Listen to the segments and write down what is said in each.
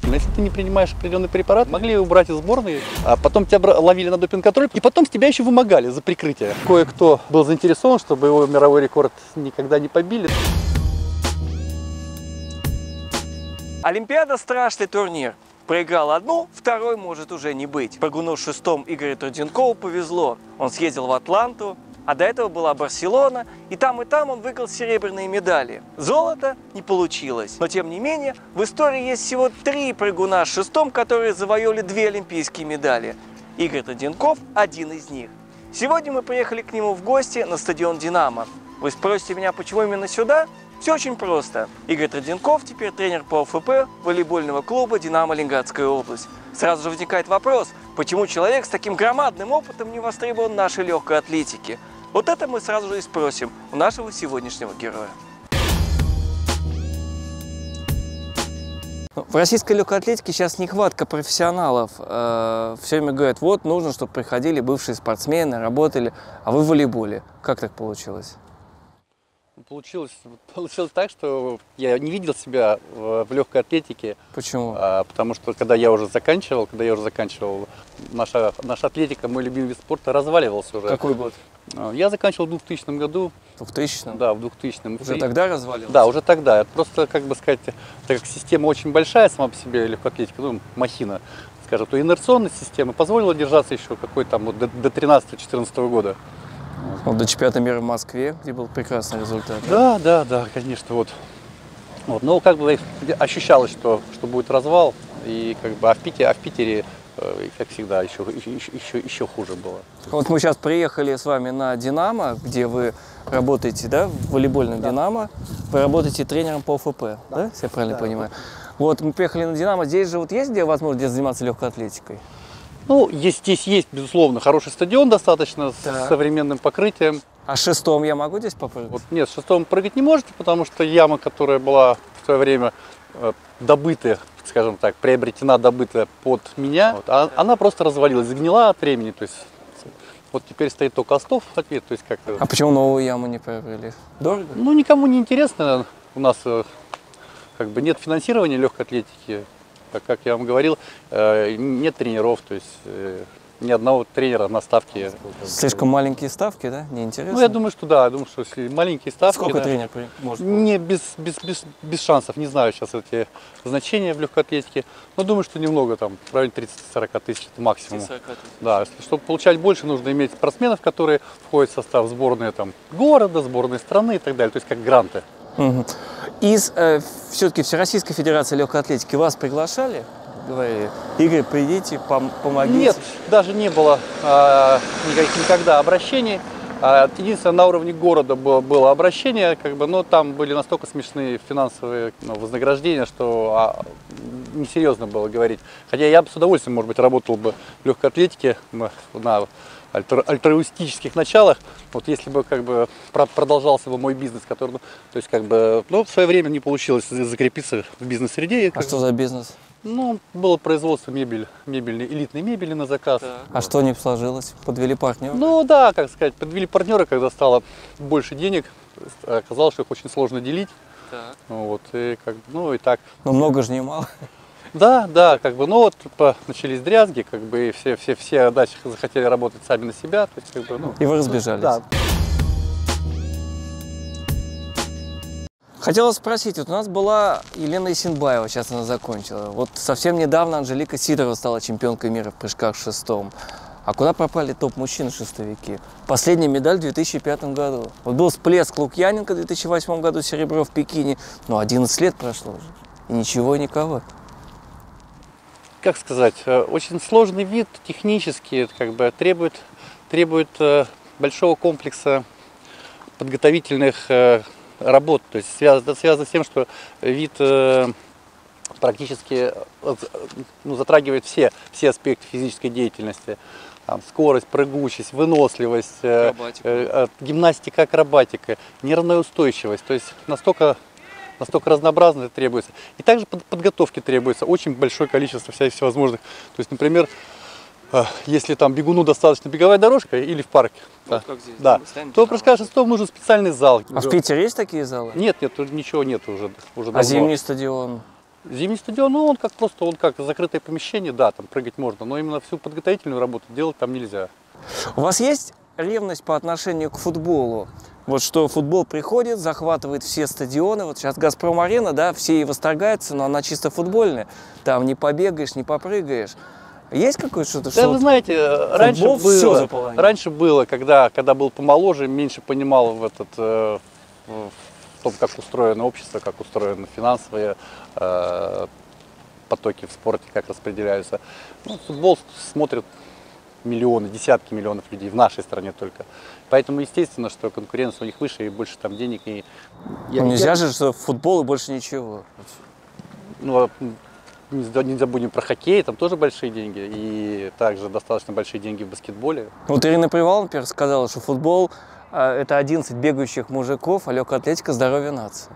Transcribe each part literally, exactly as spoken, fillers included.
действительно, если ты не принимаешь определенный препарат, могли убрать из сборной, а потом тебя ловили на допинг-контроль, и потом с тебя еще вымогали за прикрытие. Кое-кто был заинтересован, чтобы его мировой рекорд никогда не побили. Олимпиада – страшный турнир. Проиграл одну, второй может уже не быть. Прыгуну шестом Игорю Труденкову повезло. Он съездил в Атланту, а до этого была Барселона, и там и там он выиграл серебряные медали. Золото не получилось. Но тем не менее, в истории есть всего три прыгуна шестом, которые завоевали две олимпийские медали. Игорь Труденков – один из них. Сегодня мы приехали к нему в гости на стадион «Динамо». Вы спросите меня, почему именно сюда? Все очень просто. Игорь Труденков теперь тренер по ОФП волейбольного клуба «Динамо» Ленинградская область. Сразу же возникает вопрос, почему человек с таким громадным опытом не востребован в нашей легкой атлетике? Вот это мы сразу же и спросим у нашего сегодняшнего героя. В российской легкой атлетике сейчас нехватка профессионалов. Все время говорят, вот нужно, чтобы приходили бывшие спортсмены, работали, а вы в волейболе. Как так получилось? Получилось, получилось так, что я не видел себя в, в легкой атлетике. Почему? А, потому что когда я уже заканчивал, когда я уже заканчивал, наша, наша атлетика, мой любимый вид спорта, разваливался уже. Какой год? Я заканчивал в двухтысячном году. В двухтысячном? Да, в двухтысячном. Уже тогда развалился? Да, уже тогда. Это просто, как бы сказать, так как система очень большая сама по себе, легкой атлетики, ну, махина, скажем, то инерционная система позволила держаться еще какой-то там вот, до тринадцатого-четырнадцатого года. Вот до чемпионата мира в Москве, где был прекрасный результат. Да, да, да, конечно, вот. Вот, но как бы ощущалось, что, что будет развал, и как бы, а в Питере, а в Питере как всегда, еще, еще, еще, еще хуже было. Вот мы сейчас приехали с вами на «Динамо», где вы работаете, да, в волейбольном да. «Динамо». Вы работаете тренером по ОФП, да, да? Если я правильно да. понимаю? Вот мы приехали на «Динамо». Здесь же вот есть где возможность заниматься легкой атлетикой? Ну, есть, здесь есть, безусловно, хороший стадион достаточно, да. с современным покрытием. А шестом я могу здесь попрыгать? Вот, нет, шестом прыгать не можете, потому что яма, которая была в свое время э, добыта, скажем так, приобретена, добыта под меня, вот, а, она просто развалилась, сгнила от времени. То есть, вот теперь стоит только остов ответ. То есть, как а почему новую яму не приобрели? Дорого? Ну, никому не интересно. У нас э, как бы нет финансирования легкой атлетики. Как я вам говорил, нет тренеров, то есть ни одного тренера на ставке. Слишком маленькие ставки, да? Неинтересно? Ну, я думаю, что да, я думаю, что если маленькие ставки... Сколько да, тренер может? Не, без, без, без, без шансов, не знаю сейчас эти значения в легкой атлетике, но думаю, что немного, там, в районе тридцати-сорока тысяч, это максимум. Да, чтобы получать больше, нужно иметь спортсменов, которые входят в состав сборной там, города, сборной страны и так далее, то есть как гранты. Угу. Из э, все-таки Всероссийской Федерации легкой атлетики вас приглашали? Говорили, Игорь, придите, пом помогите. Нет, даже не было э, никаких, никогда обращений. Э, единственное, на уровне города было, было обращение, как бы, но там были настолько смешные финансовые ну, вознаграждения, что а, несерьезно было говорить. Хотя я бы с удовольствием, может быть, работал бы в легкой атлетике на, на альтруистических началах, вот если бы как бы продолжался бы мой бизнес, который, ну, то есть как бы, ну, в свое время не получилось закрепиться в бизнес-среде. А что за бизнес? Ну, было производство мебели, мебельной, элитной мебели на заказ. Так. А что не сложилось? Подвели партнера? Ну да, как сказать, подвели партнера, когда стало больше денег, оказалось, что их очень сложно делить. Так. Вот, и как, ну и так. Но много же не мало. Да, да, как бы, ну вот по, начались дрязги, как бы, и все, все, все дальше захотели работать сами на себя. То есть, как бы, ну, и вы разбежались. Да. Хотела спросить, вот у нас была Елена Исенбаева, сейчас она закончила. Вот совсем недавно Анжелика Сидорова стала чемпионкой мира в прыжках в шестом. А куда пропали топ-мужчины-шестовики? Последняя медаль в две тысячи пятом году. Вот был всплеск Лукьяненко в две тысячи восьмом году, серебро в Пекине. Но одиннадцать лет прошло уже. И ничего и никого. Как сказать, очень сложный вид, технически, как бы, требует, требует большого комплекса подготовительных работ. То есть связано, связано с тем, что вид практически ну, затрагивает все, все аспекты физической деятельности. Там, скорость, прыгучесть, выносливость, э, гимнастика, акробатика, нервная устойчивость. То есть настолько... Настолько разнообразно это требуется. И также под подготовки требуется очень большое количество всяких всевозможных. То есть, например, если там бегуну достаточно беговая дорожка или в парке, вот да, здесь, да, то прыжка шестом нужен специальный зал. А в Питере есть такие залы? Нет, нет, тут ничего нет уже. уже а зимний стадион? Зимний стадион, ну он как просто, он как закрытое помещение, да, там прыгать можно, но именно всю подготовительную работу делать там нельзя. У вас есть ревность по отношению к футболу? Вот что футбол приходит, захватывает все стадионы. Вот сейчас «Газпром-арена», да, все и восторгаются, но она чисто футбольная. Там не побегаешь, не попрыгаешь. Есть какое-то что-то? Да, что вы знаете, раньше было, раньше было, когда, когда был помоложе, меньше понимал в этот, э, в том, как устроено общество, как устроены финансовые э, потоки в спорте, как распределяются. Ну, футбол смотрят миллионы, десятки миллионов людей в нашей стране только. Поэтому естественно, что конкуренция у них выше и больше там денег. И я, ну, нельзя я... же, что футбол и больше ничего. Ну, не забудем про хоккей, там тоже большие деньги. И также достаточно большие деньги в баскетболе. Вот Ирина Привалова, например, сказала, что футбол – это одиннадцать бегающих мужиков, а легкая атлетика – здоровье нации.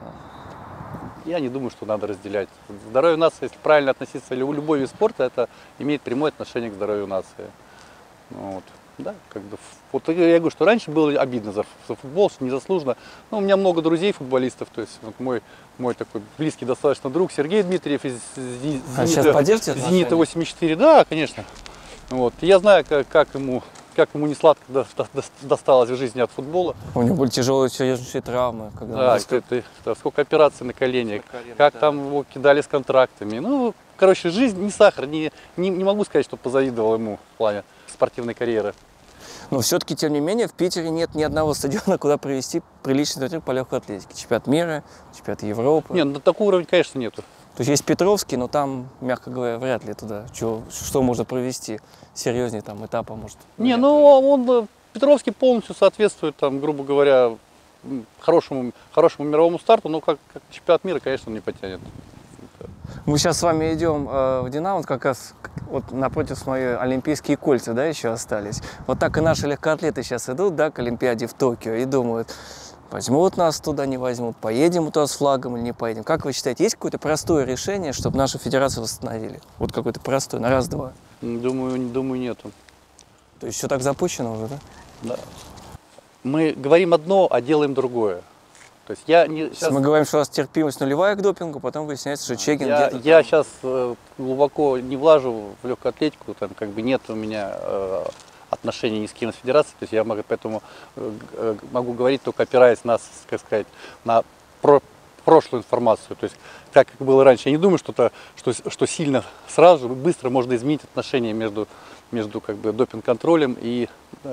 Я не думаю, что надо разделять. Здоровье нации, если правильно относиться к любой вид спорта, это имеет прямое отношение к здоровью нации. Вот. Да, как бы, вот я говорю, что раньше было обидно за, за футбол, что незаслуженно. Ну, у меня много друзей футболистов, то есть вот мой, мой такой близкий достаточно друг Сергей Дмитриев из а Зенита, Зенита восемьдесят четыре, да, конечно. Вот. Я знаю, как, как ему как ему не сладко досталось в жизни от футбола. У него были тяжелые серьезнейшие травмы. Когда да, это, это, это, сколько операций на коленях, колен, как да. Там его кидали с контрактами. Ну, короче, жизнь не сахар, не, не, не могу сказать, что позавидовал ему в плане спортивной карьеры. Но все-таки, тем не менее, в Питере нет ни одного стадиона, куда провести приличный турнир по легкой атлетике. Чемпионат мира, чемпионат Европы. Нет, на такого уровня, конечно, нету. То есть есть Петровский, но там, мягко говоря, вряд ли туда. Что, что можно провести серьезнее там этапа, может? Не, ну он, Петровский полностью соответствует, там, грубо говоря, хорошему, хорошему мировому старту, но как, как чемпионат мира, конечно, он не потянет. Мы сейчас с вами идем э, в Динамо, как раз вот напротив моей олимпийские кольца, да, еще остались. Вот так и наши легкоатлеты сейчас идут, да, к Олимпиаде в Токио и думают, возьмут нас туда, не возьмут, поедем туда с флагом или не поедем. Как вы считаете, есть какое-то простое решение, чтобы нашу федерацию восстановили? Вот какое-то простое, на раз-два. Думаю, думаю, нету. То есть все так запущено уже, да? Да. Мы говорим одно, а делаем другое. То есть я не, сейчас... Мы говорим, что у нас терпимость нулевая к допингу, потом выясняется, что чекинг я, где-то... Я сейчас э, глубоко не влажу в легкую атлетику, там как бы нет у меня э, отношений ни с кем с федерацией, то есть я могу, поэтому э, могу говорить только опираясь на, как сказать, на про, прошлую информацию. То есть так как было раньше, я не думаю, что, -то, что, что сильно сразу же быстро можно изменить отношения между, между как бы, допинг-контролем и э,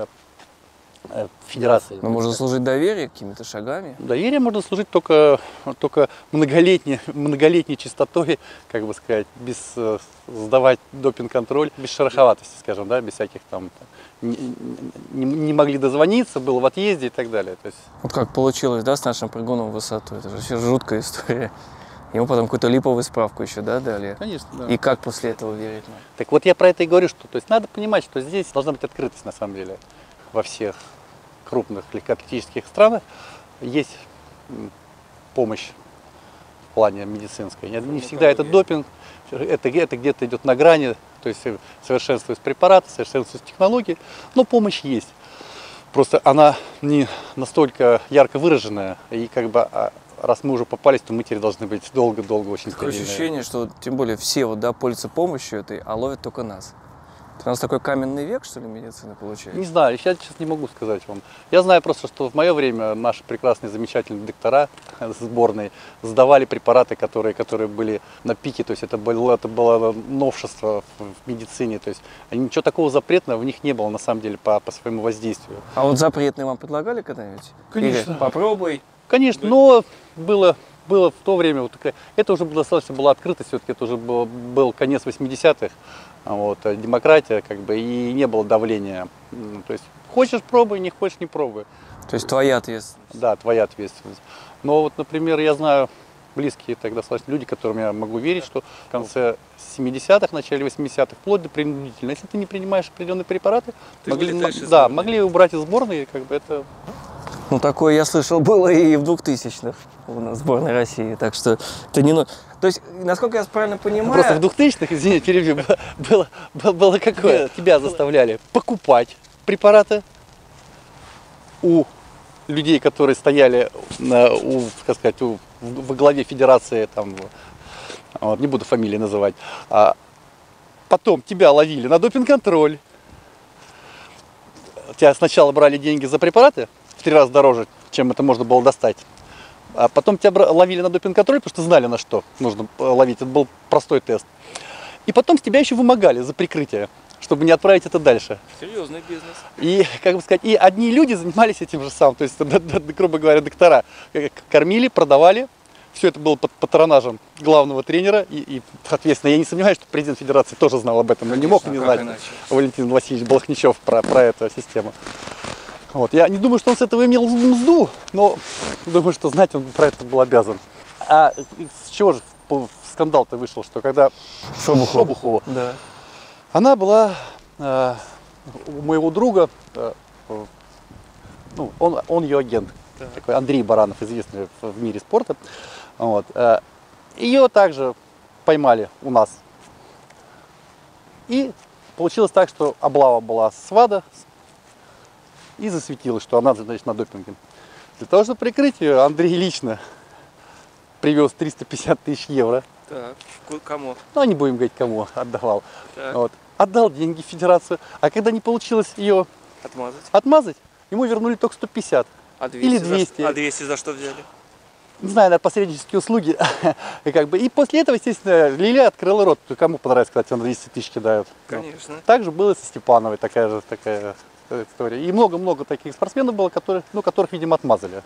федерации. Но можно служить доверие какими-то шагами. Доверие можно служить только, только многолетней, многолетней чистотой, как бы сказать, без э, сдавать допинг-контроль, без шероховатости, скажем, да, без всяких там, не, не, не могли дозвониться, был в отъезде и так далее. То есть... Вот как получилось, да, с нашим прыгуном в высоту, это же вообще жуткая история. Ему потом какую-то липовую справку еще, да, дали? Конечно, да. И как после этого верить? Так вот я про это и говорю, что то есть надо понимать, что здесь должна быть открытость на самом деле во всех крупных легкоатлетических странах есть помощь в плане медицинской. Не всегда это допинг, это, это где-то идет на грани, то есть совершенствуются препараты, совершенствуются технологии, но помощь есть. Просто она не настолько ярко выраженная, и как бы раз мы уже попались, то мы теперь должны быть долго-долго очень Такое стерильные. Ощущение, что тем более все вот, да, пользуются помощью этой, а ловят только нас. У нас такой каменный век, что ли, медицины получается? Не знаю, я сейчас не могу сказать вам. Я знаю просто, что в мое время наши прекрасные, замечательные доктора сборной сдавали препараты, которые, которые были на пике, то есть это было, это было новшество в медицине, то есть ничего такого запретного в них не было на самом деле по, по своему воздействию. А вот запретные вам предлагали когда-нибудь? Конечно. Или попробуй. Конечно, но было... Было в то время, вот такая, это уже достаточно была открыто, все-таки это уже был, был конец восьмидесятых, вот, демократия, как бы, и не было давления. То есть, хочешь пробуй, не хочешь не пробуй. То есть твоя ответственность? Да, твоя ответственность. Но вот, например, я знаю близкие так достаточно люди, которым я могу верить, что в конце семидесятых, начале восьмидесятых, вплоть до принудительно, если ты не принимаешь определенные препараты, могли, да, могли убрать из сборной, как бы это... Ну, такое, я слышал, было и в двухтысячных у нас в сборной России, так что это не... То есть, насколько я правильно понимаю... Просто в двухтысячных, извините, перебью, было, было, было какое? Тебя заставляли покупать препараты у людей, которые стояли на, у, как сказать, у, во главе федерации там, вот, не буду фамилии называть. А потом тебя ловили на допинг-контроль. Тебя сначала брали деньги за препараты в три раза дороже, чем это можно было достать. А потом тебя ловили на допинг-контроль, потому что знали, на что нужно ловить. Это был простой тест. И потом с тебя еще вымогали за прикрытие, чтобы не отправить это дальше. Серьезный бизнес. И, как бы сказать, и одни люди занимались этим же самым. То есть, грубо говоря, доктора кормили, продавали. Все это было под патронажем главного тренера. И, и, соответственно, я не сомневаюсь, что президент федерации тоже знал об этом. Но не мог не знать Валентин Васильевич Балахничев про, про эту систему. Вот. Я не думаю, что он с этого имел мзду, но думаю, что знать он про это был обязан. А с чего же скандал-то вышел, что когда Шобухова, Шобухова да. она была э, у моего друга, э, ну, он, он ее агент, так. такой Андрей Баранов, известный в, в мире спорта. Вот, э, ее также поймали у нас. И получилось так, что облава была с ВАДА, и засветилось, что она, значит, на допинге. Для того, чтобы прикрыть ее, Андрей лично привез триста пятьдесят тысяч евро. Так, кому? Ну, не будем говорить, кому отдавал. Вот. Отдал деньги в федерацию, а когда не получилось ее отмазать, отмазать ему вернули только сто пятьдесят. А двести или двести. За, а двести за что взяли? Не знаю, на посреднические услуги. и, как бы, и после этого, естественно, Лиля открыла рот. Кому понравится, когда тебе двести тысяч кидают? Конечно. Ну, также было со Степановой такая же такая история. И много-много таких спортсменов было, которые, ну, которых, видимо, отмазали.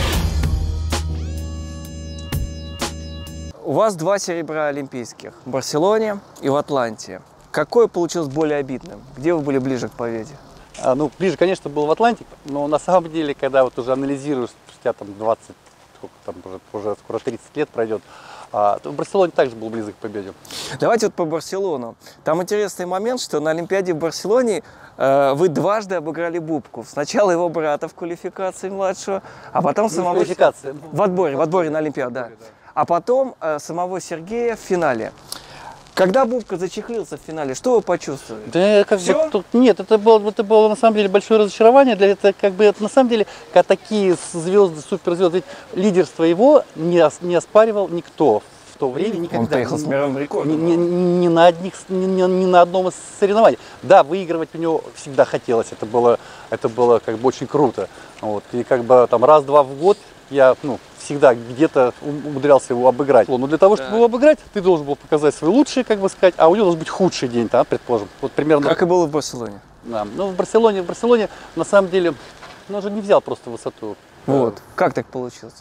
У вас два серебра олимпийских в Барселоне и в Атланте. Какое получилось более обидным? Где вы были ближе к победе? А, ну, ближе, конечно, был в Атланте, но на самом деле, когда вот уже анализируешь, спустя там двадцать, сколько там уже, уже скоро тридцать лет пройдет, а, то в Барселоне также был близок к победе. Давайте вот по Барселону. Там интересный момент, что на Олимпиаде в Барселоне э, вы дважды обыграли Бубку. Сначала его брата в квалификации младшего, а потом Ну, самого... квалификации. В отборе, в отборе на Олимпиаду, да. А потом э, самого Сергея в финале. Когда Бубка зачехлился в финале, что вы почувствовали? Да, как Всё? бы, тут, нет, это было, это было на самом деле большое разочарование. Для это, как бы, это, на самом деле, когда такие звезды, суперзвезды, ведь лидерство его не, ос, не оспаривал никто в то время никогда. Он поехал с мировым рекордом. Ни, ни, ни, на одних, ни, ни, ни на одном из соревнований. Да, выигрывать у него всегда хотелось. Это было, это было как бы очень круто. Вот. И как бы там раз-два в год я, ну, всегда где-то умудрялся его обыграть. Но для того, чтобы да. его обыграть, ты должен был показать свой лучший, как бы сказать, а у него должен быть худший день, да, предположим. Вот примерно. Как и было в Барселоне. Да. Ну, в Барселоне, в Барселоне, на самом деле, он уже не взял просто высоту. Вот. Как так получилось?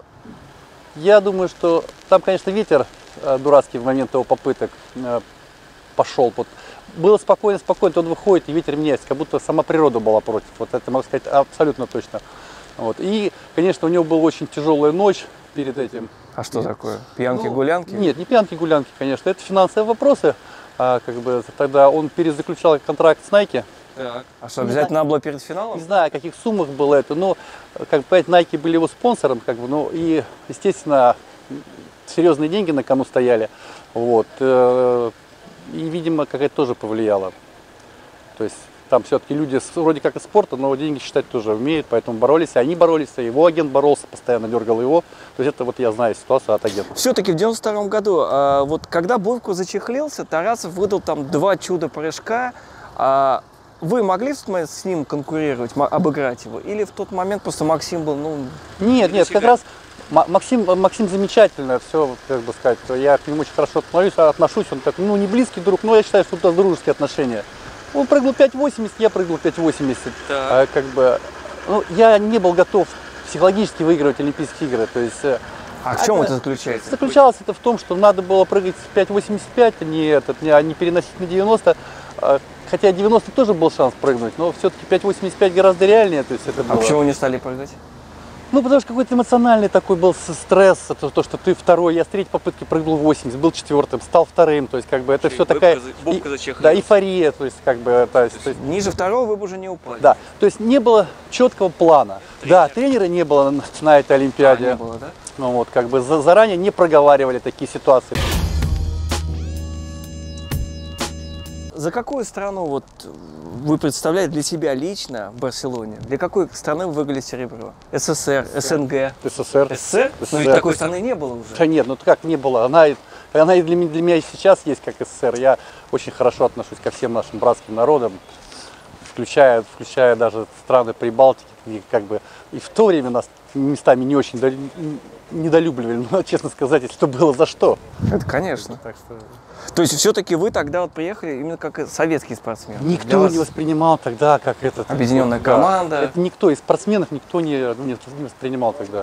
Я думаю, что там, конечно, ветер дурацкий в момент его попыток пошел. Вот. Было спокойно, спокойно, он выходит, и ветер меняется, как будто сама природа была против. Вот это, могу сказать, абсолютно точно. Вот. И, конечно, у него была очень тяжелая ночь перед этим. А что такое? Пьянки-гулянки? Ну, нет, не пьянки-гулянки, конечно. Это финансовые вопросы. А, как бы, тогда он перезаключал контракт с Nike. Так. А что, обязательно надо было перед финалом? Не знаю, о каких суммах было это, но, как бы, понимаете, Nike были его спонсором, как бы, ну, и, естественно, серьезные деньги на кону стояли. Вот. И, видимо, какая-то тоже повлияла. То есть там все-таки люди вроде как из спорта, но деньги считать тоже умеют, поэтому боролись. Они боролись, и его агент боролся, постоянно дергал его. То есть это вот я знаю ситуацию от агента. Все-таки в девяносто втором году, а, вот когда Бубка зачехлился, Тарасов выдал там два чудо-прыжка. А, вы могли в тот момент с ним конкурировать, обыграть его? Или в тот момент просто Максим был, ну... Нет, нет, как раз Максим, Максим замечательно, все, как бы сказать, я к нему очень хорошо отношусь, отношусь, он так, ну, не близкий друг, но я считаю, что это дружеские отношения. Он прыгнул пять восемьдесят, я прыгнул пять восемьдесят. А, как бы, ну, я не был готов психологически выигрывать Олимпийские игры. То есть, а в чем это, это заключается? Заключалось это в том, что надо было прыгать пять восемьдесят пять, а не, этот, не, а не переносить на девяносто. Хотя девяносто тоже был шанс прыгнуть, но все-таки пять восемьдесят пять гораздо реальнее. То есть это было... А почему не стали прыгать? Ну, потому что какой-то эмоциональный такой был стресс, это то, что ты второй, я с третьей попытки прыгнул восемьдесят, был четвертым, стал вторым, то есть как бы это все такая, и, да, эйфория, то есть как бы, то есть, то есть, ниже второго вы бы уже не упали. Да, то есть не было четкого плана, тренер. Да, тренера не было на, на этой Олимпиаде, а, не было, да? Ну вот, как бы за, заранее не проговаривали такие ситуации. За какую страну вот вы представляете для себя лично в Барселоне? Для какой страны вы выиграли серебро? СССР, СНГ? СССР. СССР? Но ведь такой страны не было уже. Да нет, ну как не было. Она, она и для, для меня и сейчас есть как СССР. Я очень хорошо отношусь ко всем нашим братским народам, включая, включая даже страны Прибалтики. И, как бы, и в то время нас местами не очень до, недолюбливали, но, честно сказать, если что было за что. Это, конечно. Так что... То есть все-таки вы тогда вот приехали именно как советский спортсмен? Никто вас... не воспринимал тогда как этот... Объединенная вот, команда. Да, это никто из спортсменов никто не, не, не воспринимал тогда.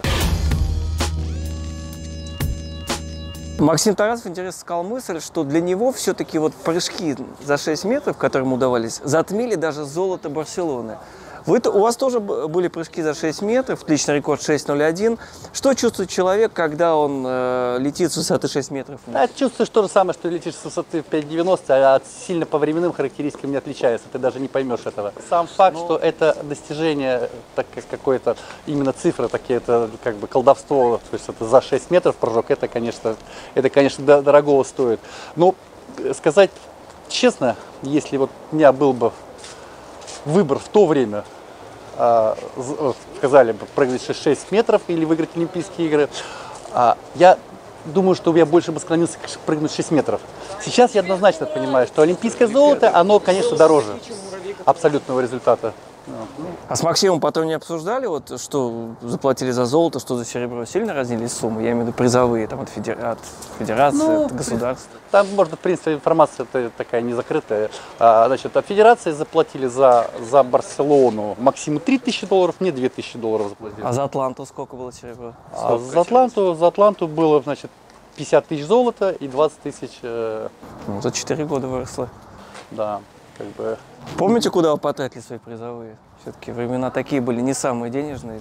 Максим Тарасов, интересно, сказал мысль, что для него все-таки вот прыжки за шесть метров, которые ему удавались, затмили даже золото Барселоны. Вы, у вас тоже были прыжки за шесть метров, личный рекорд шесть ноль один. Что чувствует человек, когда он э, летит с высоты шесть метров? Да, чувствуешь то же самое, что летишь с высоты в пять девяносто, а сильно по временным характеристикам не отличается. Ты даже не поймешь этого. Сам факт, ну, что это достижение, так как какое-то именно цифры, такие, это как бы колдовство, то есть это за шесть метров прыжок, это, конечно, это, конечно, дорогого стоит. Но сказать честно, если вот у меня был бы выбор в то время, а, сказали бы, прыгать шесть метров или выиграть Олимпийские игры, а, я думаю, что я больше бы склонился к прыгнуть шесть метров. Сейчас я однозначно понимаю, что олимпийское золото, оно, конечно, дороже абсолютного результата. А с Максимом потом не обсуждали, вот, что заплатили за золото, что за серебро? Сильно разнились суммы? Я имею в виду призовые там, от, федер... от федерации, ну, от государства. Там, можно, в принципе, информация такая не закрытая. А, значит, от федерации заплатили за, за Барселону Максиму три тысячи долларов, мне две тысячи долларов заплатили. А за Атланту сколько было серебро? А за, Атланту, за Атланту было, значит, пятьдесят тысяч золота и двадцать тысяч... Э... Ну, за четыре года выросло. Да, как бы... Помните, куда вы потратили свои призовые? Все-таки времена такие были не самые денежные.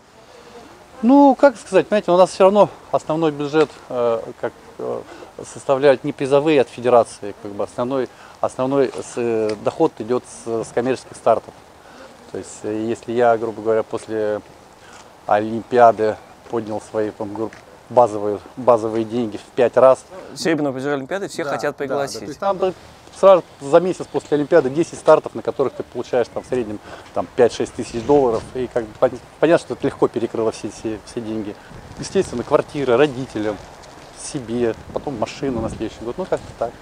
Ну, как сказать, понимаете, у нас все равно основной бюджет э, как, э, составляют не призовые от федерации, как бы основной, основной с, э, доход идет с, с коммерческих стартов. То есть, э, если я, грубо говоря, после Олимпиады поднял свои там, базовые, базовые деньги в пять раз. Серебряного призера Олимпиады все да, хотят пригласить. Да, да. То есть, там, сразу за месяц после Олимпиады десять стартов, на которых ты получаешь там, в среднем там, пять-шесть тысяч долларов. И как бы, понятно, что это легко перекрыло все, все, все деньги. Естественно, квартиры, родителям, себе, потом машину на следующий год. Ну, как-то так.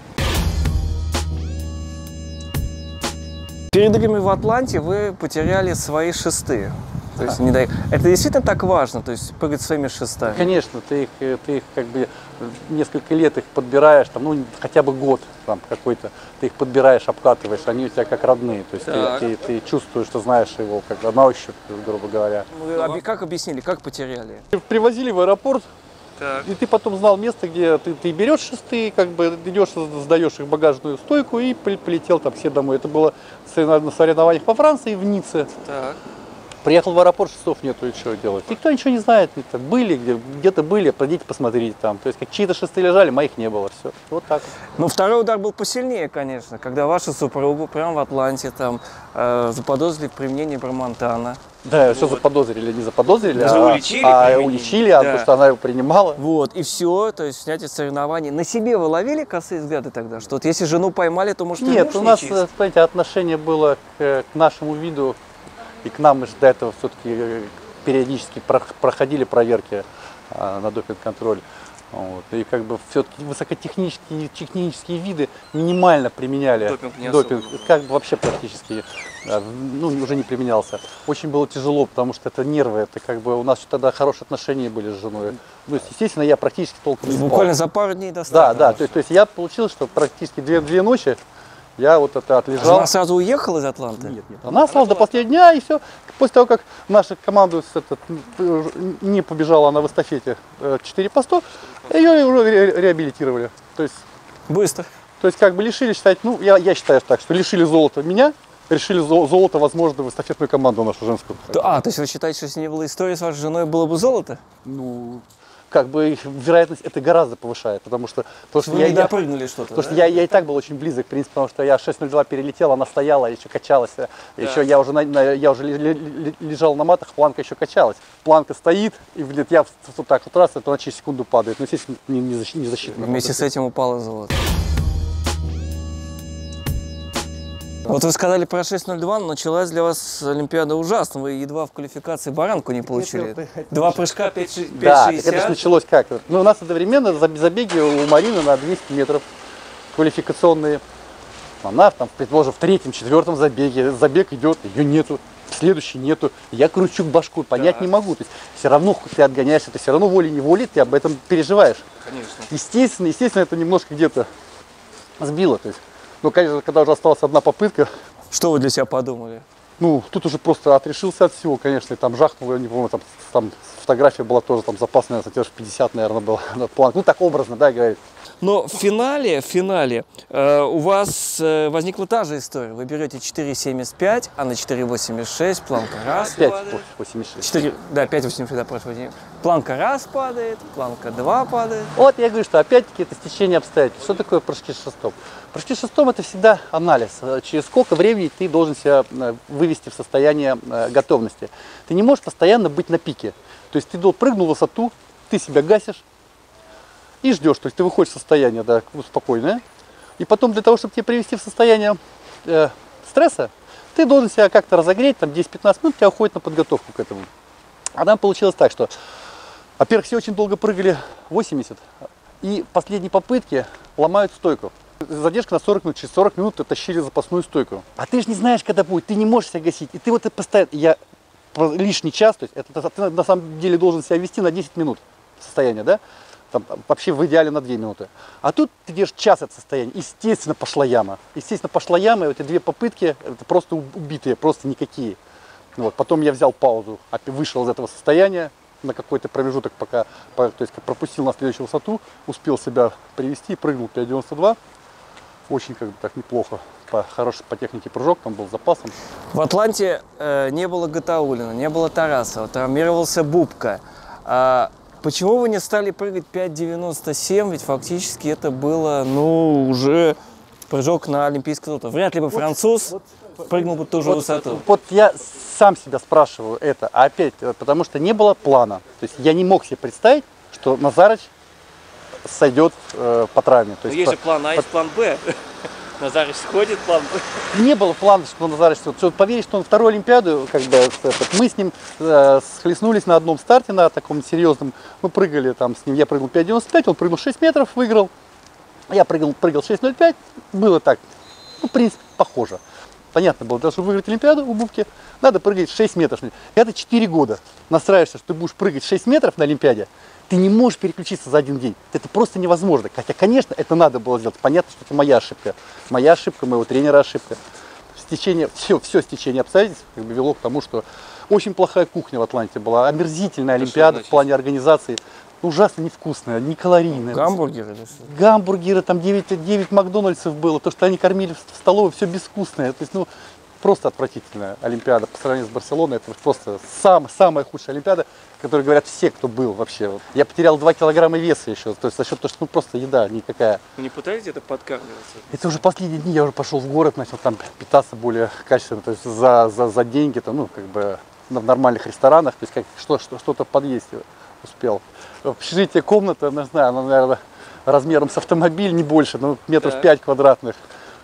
Перед играми в Атланте вы потеряли свои шесты. То есть, не дай... Это действительно так важно, то есть прыгать своими шестами? Конечно, ты их, ты их как бы несколько лет их подбираешь, там, ну хотя бы год там какой-то, ты их подбираешь, обкатываешь, они у тебя как родные, то есть ты, ты, ты чувствуешь, что знаешь его как бы на ощупь, грубо говоря. Ну, как объяснили, как потеряли? Привозили в аэропорт, так. И ты потом знал место, где ты, ты берешь шесты, как бы идешь, сдаешь их в багажную стойку и полетел там все домой. Это было на соревнованиях по Франции в Ницце. Так. Приехал в аэропорт, шестов нету, и что делать? Никто ничего не знает, были, где, где-то были, пройдите посмотрите там. То есть как чьи-то шесты лежали, моих не было, все. Вот так. Ну, второй удар был посильнее, конечно, когда вашу супругу прямо в Атланте там э, заподозрили в применении бромонтана. Да, вот. Все заподозрили, не заподозрили, а, уличили, а уличили, да. Потому что она его принимала. Вот, и все, то есть снятие соревнований. На себе вы ловили косые взгляды тогда? Что вот если жену поймали, то может... Нет, у нас, знаете, отношение было к, к нашему виду. И к нам мы же до этого все-таки периодически проходили проверки а, на допинг-контроль. Вот. И как бы все-таки высокотехнические технические виды минимально применяли допинг, не допинг как бы вообще практически ну, уже не применялся. Очень было тяжело, потому что это нервы, это как бы у нас тогда хорошие отношения были с женой. Ну, естественно, я практически толком не спал. Буквально за пару дней достаточно. Да, да, то есть, то есть я получил, что практически две, две ночи я вот это отлежал. Она сразу уехала из Атланты? Нет, нет. Она осталась до последнего дня, и все. После того, как наша команда этот, не побежала она в эстафете четыре по сто, ее уже реабилитировали. То есть, быстро. То есть, как бы лишили, считать, ну, я, я считаю так, что лишили золота меня, решили золото, возможно, в эстафетную команду нашу женскую. А, то есть вы считаете, что если не было истории с вашей женой, было бы золото? Ну... как бы вероятность это гораздо повышает, потому что то, что вы я не допрыгнули что-то. Потому да? что я, я и так был очень близок, в принципе, потому что я шесть ноль два перелетел, она стояла, еще качалась, да. еще я уже, на, на, я уже лежал на матах, планка еще качалась. Планка стоит, и блин, я вот так вот раз, это она через секунду падает, но естественно не, не, защ, не защитно. Вместе с этим упало золото. Вот вы сказали про шесть ноль два, но началась для вас Олимпиада ужасно. Вы едва в квалификации баранку не получили. Два прыжка, пять шестьдесят. Да, это же началось как? Ну, у нас одновременно забеги у Марины на двести метров квалификационные. Она там, предположим, в третьем, четвертом забеге. Забег идет, ее нету. Следующий нету. Я кручу башку, понять да. не могу. То есть все равно ты отгоняешься, ты все равно волей-неволей, ты об этом переживаешь. Конечно. Естественно, естественно, это немножко где-то сбило. То есть, ну, конечно, когда уже осталась одна попытка. Что вы для себя подумали? Ну, тут уже просто отрешился от всего, конечно, и там жахнул, я не помню, там, там фотография была тоже, там запас, наверное, сантиметров пятьдесят, наверное, был. Ну, так образно, да, говорит. Но в финале, в финале э, у вас э, возникла та же история. Вы берете четыре семьдесят пять, а на четыре восемьдесят шесть планка раз пять восемьдесят шесть. четыре, да, пять восемьдесят шесть, да, прошу. Планка раз падает, планка два падает. Вот я говорю, что опять-таки это стечение обстоятельств. Что такое прыжки с шестом? Прыжки с шестом это всегда анализ. Через сколько времени ты должен себя вывести в состояние готовности. Ты не можешь постоянно быть на пике. То есть ты прыгнул в высоту, ты себя гасишь и ждешь. То есть ты выходишь в состояние да, спокойное. И потом для того, чтобы тебя привести в состояние э, стресса, ты должен себя как-то разогреть, там десять-пятнадцать минут, у тебя уходит на подготовку к этому. А там получилось так, что, во-первых, все очень долго прыгали восемьдесят, и последние попытки ломают стойку. Задержка на сорок минут, через сорок минут тащили запасную стойку. А ты же не знаешь, когда будет, ты не можешь себя гасить. И ты вот это постоянно, я лишний час, то есть это, ты на самом деле должен себя вести на десять минут состояние, да? Там, вообще в идеале на две минуты. А тут ты держишь час от состояния, естественно, пошла яма. Естественно, пошла яма, и вот эти две попытки, это просто убитые, просто никакие. Вот. Потом я взял паузу, вышел из этого состояния на какой-то промежуток, пока, то есть пропустил на следующую высоту, успел себя привести, прыгнул пять девяносто два. Очень как бы так неплохо, по, хороший по технике прыжок, там был с запасом. В Атланте э, не было Гатауллина, не было Тарасова, травмировался Бубка. А почему вы не стали прыгать пять девяносто семь, ведь фактически это было, ну, уже прыжок на олимпийское золото. Вряд ли бы француз вот, вот, прыгнул бы ту же вот, высоту. Вот я сам себя спрашиваю это, а опять, потому что не было плана. То есть я не мог себе представить, что Назарыч сойдет э, по травме. То есть, есть по, же план А, есть план Б. Назарыч сходит, план Б. Не было плана, что Назарыч сойдет. Поверить, что он вторую Олимпиаду, как бы, мы с ним э, схлестнулись на одном старте, на таком серьезном. Мы прыгали там с ним, я прыгал пять девяносто пять, он прыгал шесть метров, выиграл. Я прыгал, прыгал шесть ноль пять, было так, ну, в принципе, похоже. Понятно было, для того, чтобы выиграть Олимпиаду у Бубки, надо прыгать шесть метров. Это четыре года. Настраиваешься, что ты будешь прыгать шесть метров на Олимпиаде, ты не можешь переключиться за один день. Это просто невозможно. Хотя, конечно, это надо было сделать. Понятно, что это моя ошибка. Моя ошибка, моего тренера ошибка. Стечение, все, все стечение обстоятельств как бы вело к тому, что очень плохая кухня в Атланте была. Омерзительная Олимпиада в плане организации. Ужасно невкусная, не калорийная. Гамбургеры? Гамбургеры, там девять, девять Макдональдсов было. То, что они кормили в столовой, все безвкусное. То есть, ну, просто отвратительная Олимпиада по сравнению с Барселоной. Это просто сам, самая худшая Олимпиада, которую говорят все, кто был вообще. Я потерял два килограмма веса еще. То есть за счет того, что ну, просто еда никакая. Вы не пытались это подкармливаться? Это уже последние дни. Я уже пошел в город, начал там питаться более качественно. То есть за, за, за деньги, -то, ну, как бы в нормальных ресторанах. То есть как, что, что, что-то подъесть успел. В общежитии комната, не знаю, она, наверное, размером с автомобиль, не больше, ну, метров да. пять квадратных.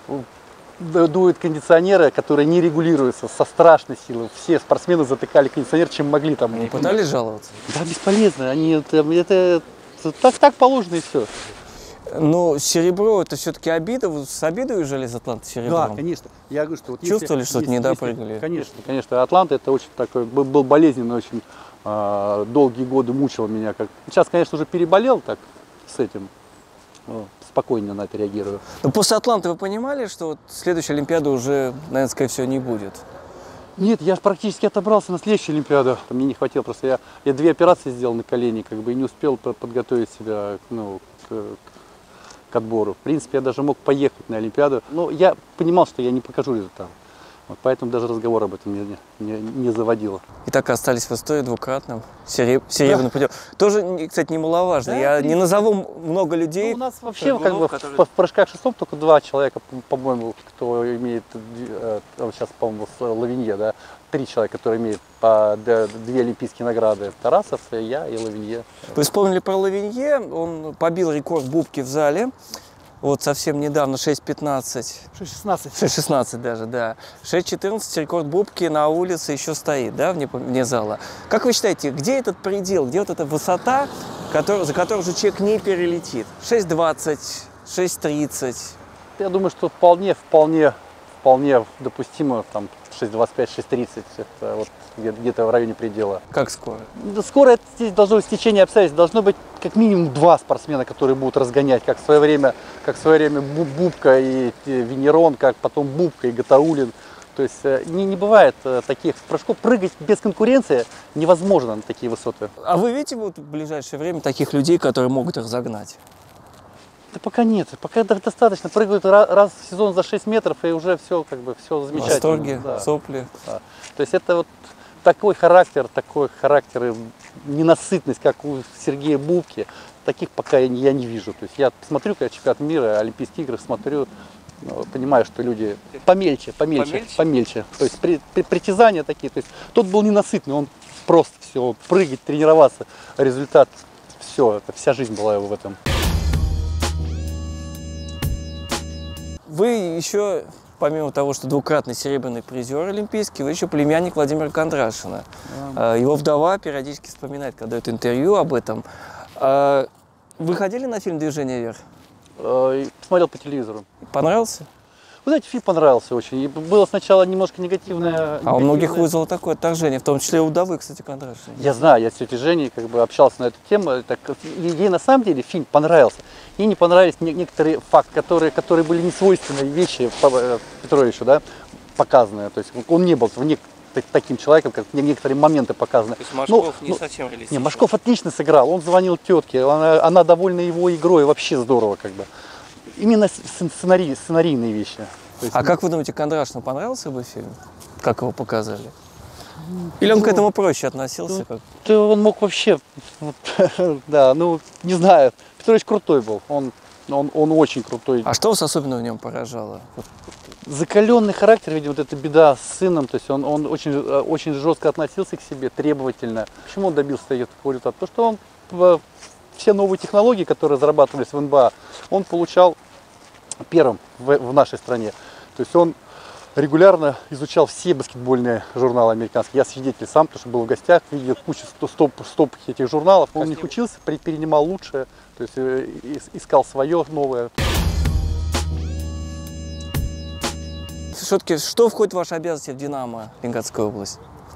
Дуют кондиционеры, которые не регулируются, со страшной силой. Все спортсмены затыкали кондиционер, чем могли там. Не пытались жаловаться? Да, бесполезно. Они, это, это, это так, так положено и все. Ну, серебро это все-таки обида. Вы с обидой уезжали из Атланты серебром? Да, конечно. Я говорю, что вот чувствовали, что не допрыгали? Конечно, конечно. Атланта это очень такой, был, был болезненный, очень э, долгие годы мучил меня. Как... Сейчас, конечно, уже переболел так с этим. Спокойно на это реагирую. Но после Атланты вы понимали, что вот следующая Олимпиада уже, наверное, скорее всего, не будет? Нет, я практически отобрался на следующую Олимпиаду. Мне не хватило, просто я, я две операции сделал на колени, как бы и не успел подготовить себя ну, к, к отбору. В принципе, я даже мог поехать на Олимпиаду, но я понимал, что я не покажу результат. Вот поэтому даже разговор об этом не, не, не заводило. И так остались в истории двукратным сереб... серебряным да. путем. Тоже, кстати, немаловажно. Да, я принципе. не назову много людей. Ну, у нас вообще как бы, которые... в, в прыжках шестом только два человека, по-моему, кто имеет, сейчас, по-моему, с Лавинье, да, три человека, которые имеют по две олимпийские награды. Тарасов, я и Лавинье. Вы вспомнили про Лавинье, он побил рекорд Бубки в зале. вот совсем недавно, шесть пятнадцать. шесть шестнадцать. шесть шестнадцать даже, да. шесть четырнадцать рекорд Бубки на улице еще стоит, да, вне, вне зала. Как вы считаете, где этот предел, где вот эта высота, который, за которую же человек не перелетит? шесть двадцать, шесть тридцать. Я думаю, что вполне, вполне, вполне допустимо, там, шесть двадцать пять, шесть тридцать, это вот где-то в районе предела. Как скоро? Да скоро это здесь должно быть стечение обстоятельств. Должно быть как минимум два спортсмена, которые будут разгонять, как в свое время, как в свое время Бубка и Венерон, как потом Бубка и Гатауллин. То есть не, не бывает таких прыжков. Прыгать без конкуренции невозможно на такие высоты. А вы видите вот в ближайшее время таких людей, которые могут разогнать? Да пока нет, пока достаточно. Прыгают раз в сезон за шесть метров, и уже все, как бы, все замечательно. Восторги, да. сопли. Да. То есть это вот такой характер, такой характер и ненасытность, как у Сергея Бубки, таких пока я не, я не вижу. То есть я смотрю, когда чемпионат мира, Олимпийские игры, смотрю, ну, понимаю, что люди помельче, помельче, помельче. помельче. То есть при, при, притязания такие. То есть тот был ненасытный, он просто все, прыгать, тренироваться, результат, все, это вся жизнь была его в этом. Вы еще, помимо того, что двукратный серебряный призер олимпийский, вы еще племянник Владимира Кондрашина. Yeah. Его вдова периодически вспоминает, когда дает интервью об этом. Вы ходили на фильм «Движение вверх»? Смотрел по телевизору. Понравился? Вы знаете, фильм понравился очень. И было сначала немножко негативное... А у многих вызвало такое отторжение, в том числе и у вдовы, кстати, Кондрашина. Я знаю, я с тетей Женей как бы общался на эту тему. Так, ей на самом деле фильм понравился. Ей не понравились некоторые факты, которые, которые были несвойственные вещи Петровичу, да, показанные. То есть он не был вне таким человеком, как некоторые моменты показаны. То есть Машков ну, не ну, совсем реалистичный? Не, Машков отлично сыграл. Он звонил тетке, она, она довольна его игрой, вообще здорово как бы. Именно сценарий, сценарийные вещи. Есть... А как вы думаете, Кондрашину понравился бы фильм? Как его показали? Или он ну, к этому проще относился? Ну, как? То он мог вообще, да, ну, не знаю. Петрович крутой был, он, он, он очень крутой. А что вас особенно в нем поражало? Закаленный характер, видимо, вот эта беда с сыном, то есть он, он очень, очень жестко относился к себе, требовательно. Почему он добился такого результата? Потому что он все новые технологии, которые разрабатывались в эн бэ а, он получал первым в, в нашей стране. То есть он регулярно изучал все баскетбольные журналы американские. Я свидетель сам, потому что был в гостях, видел кучу стоп, стоп этих журналов. Он в них учился, перенимал лучшее, то есть искал свое новое. Все-таки что входит в ваши обязанности в «Динамо» Ленинградской области?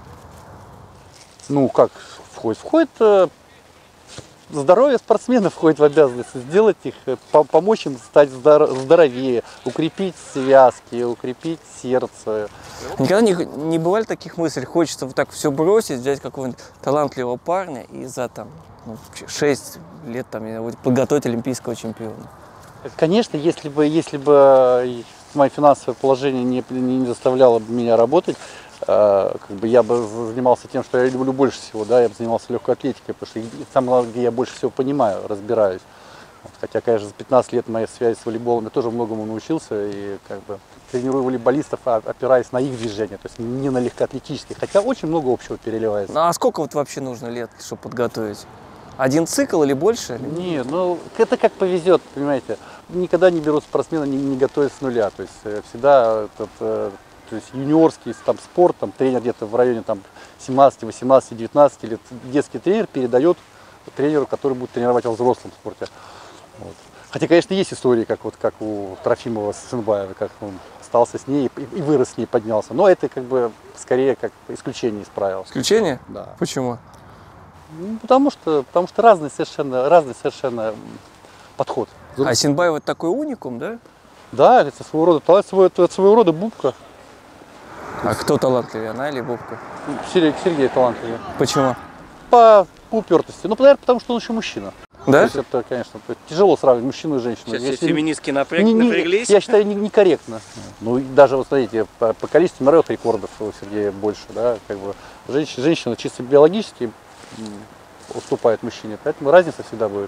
Ну, как входит? Входит здоровье спортсменов, входит в обязанности, сделать их, помочь им стать здоровее, укрепить связки, укрепить сердце. Никогда не, не бывали таких мыслей, хочется вот так все бросить, взять какого-нибудь талантливого парня и за там, ну, шесть лет там, подготовить олимпийского чемпиона? Конечно, если бы, если бы мое финансовое положение не, не заставляло бы меня работать, как бы я бы занимался тем, что я люблю больше всего, да, я бы занимался легкой атлетикой, потому что там, где я больше всего понимаю, разбираюсь. Вот, хотя, конечно, за пятнадцать лет моей связи с волейболом я тоже многому научился и как бы тренирую волейболистов, опираясь на их движения, то есть не на легкоатлетических, хотя очень много общего переливается. Ну, а сколько вот вообще нужно лет, чтобы подготовить? Один цикл или больше? Нет, ну это как повезет, понимаете. Никогда не берут спортсмена, не, не готовят с нуля, то есть всегда этот, то есть юниорский там, спорт, там, тренер где-то в районе там, семнадцати, восемнадцати, девятнадцати лет, детский тренер передает тренеру, который будет тренировать во взрослом спорте. Вот. Хотя, конечно, есть истории, как, вот, как у Трофимова с Сынбаевой, как он остался с ней и, и вырос с ней, поднялся. Но это как бы скорее как исключение из правил. Исключение? Да. Почему? Ну, потому что, потому что разный совершенно, разный совершенно подход. А Сынбаева такой уникум, да? Да, это своего рода, это своего, это своего рода Бубка. А кто талантливее, она или Бубка? Сергей, Сергей талантливее. Почему? По, по упертости. Ну, наверное, потому что он еще мужчина. Да? То есть это, конечно, тяжело сравнивать мужчину и женщину. Сейчас Если... все феминистки напряг... не, не, напряглись. Я считаю, некорректно. Ну, даже, вот смотрите, по, по количеству мировых рекордов у Сергея больше, да, как бы женщина, женщина чисто биологически уступает мужчине, поэтому разница всегда будет.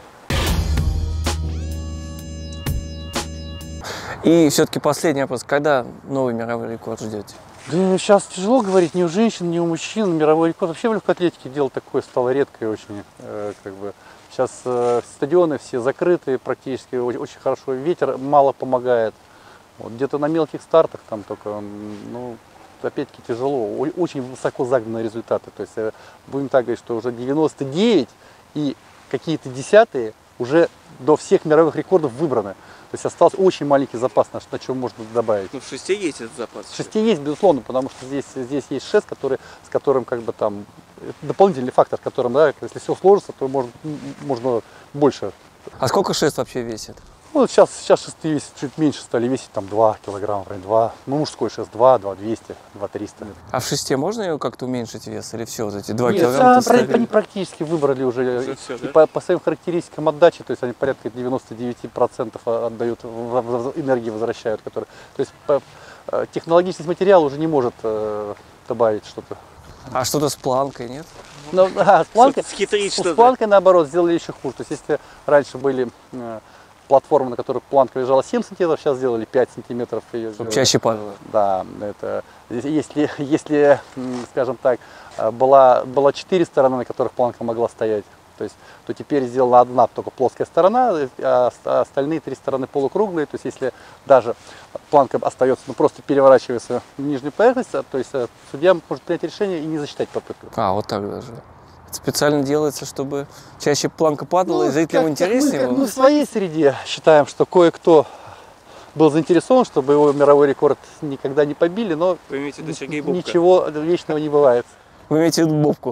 И все-таки последний вопрос. Когда новый мировой рекорд ждете? Да, сейчас тяжело говорить ни у женщин, ни у мужчин. Мировой рекорд вообще в легкой атлетике дело такое стало редкое очень. Э, как бы. Сейчас э, стадионы все закрыты практически, очень, очень хорошо. Ветер мало помогает. Вот, где-то на мелких стартах там только, ну, опять-таки тяжело. О, очень высоко загнанные результаты. То есть э, будем так говорить, что уже девяносто девять и какие-то десятые уже до всех мировых рекордов выбраны. То есть остался очень маленький запас, на, на чем можно добавить. Ну, в шесте есть этот запас. В шесте есть, безусловно, потому что здесь, здесь есть шест, который, с которым как бы там дополнительный фактор, которым, да, если все сложится, то можно, можно больше. А сколько шест вообще весит? Ну, сейчас, сейчас шесты весят чуть меньше, стали весить там два килограмма, два, ну, мужской шест два, два двести, два триста. А в шесте можно ее как-то уменьшить вес или все, вот эти два Нет, килограмма? а, они практически выбрали уже, Уже и, всё, и да? по, по своим характеристикам отдачи, то есть они порядка девяноста девяти процентов отдают, в- в- в- энергии возвращают. Которые, то есть по, э, технологичность материала уже не может э, добавить что-то. А что-то с планкой, нет? Но, а, с планкой, Схитрить с, что-то. с планкой, наоборот, сделали еще хуже. То есть если раньше были э, платформы, на которых планка лежала семь сантиметров, сейчас сделали пять сантиметров. Ее Чтобы сделали. чаще падало. Да, это, если, если, м, скажем так, э, была, была четыре стороны, на которых планка могла стоять, то, есть, то теперь сделана одна только плоская сторона, а ост- а остальные три стороны полукруглые. То есть если даже планка остается, ну, просто переворачивается в нижнюю поверхность, а, то есть э, судья может принять решение и не засчитать попытку. А, вот так даже. Это специально делается, чтобы чаще планка падала, и Ну, зрителям как- интереснее как мы, было? как мы в своей среде считаем, что кое-кто был заинтересован, чтобы его мировой рекорд никогда не побили, но Вы имеете в виду Сергей ни- Бубка? ничего вечного не бывает. Вы имеете в виду Бобку?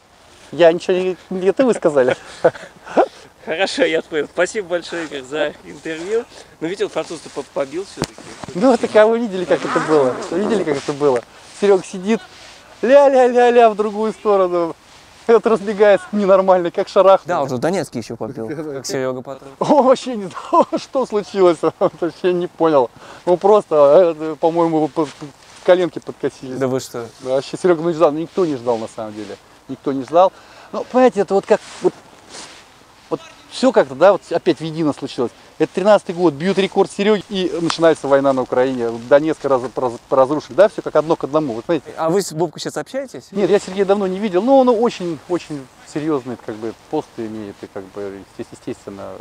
Я ничего не... не это вы сказали. Хорошо, я понял. Спасибо большое, Игорь, за интервью. Ну, видел, француз-то по- побил все-таки. Ну, так а вы видели, как это было? Видели, как это было? Серега сидит, ля-ля-ля-ля в другую сторону. Это разбегается ненормально, как шарах. Да, уже Донецкий еще побил, как Серега потом. Он вообще не знал, что случилось. Он вообще не понял. Ну, просто, э, по-моему, по- по- коленки подкосились. Да вы что? Да, вообще Серега ну, не ждал, никто не ждал на самом деле, никто не ждал. Но понимаете, это вот как, вот, вот все как-то, да, вот опять в едино случилось. Это тринадцатый год, бьют рекорд Сереги и начинается война на Украине. Донецк раз, раз, разрушили, да, все как одно к одному. Вот знаете. А вы с Бобкой сейчас общаетесь? Нет, я Сергея давно не видел, но он очень, очень серьезный как бы посты имеет и как бы естественно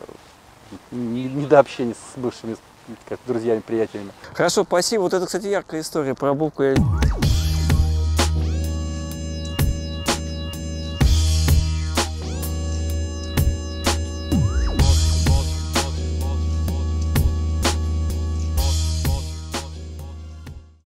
не, не до общения с бывшими как, друзьями, приятелями. Хорошо, спасибо. Вот это, кстати, яркая история про Бобку. Я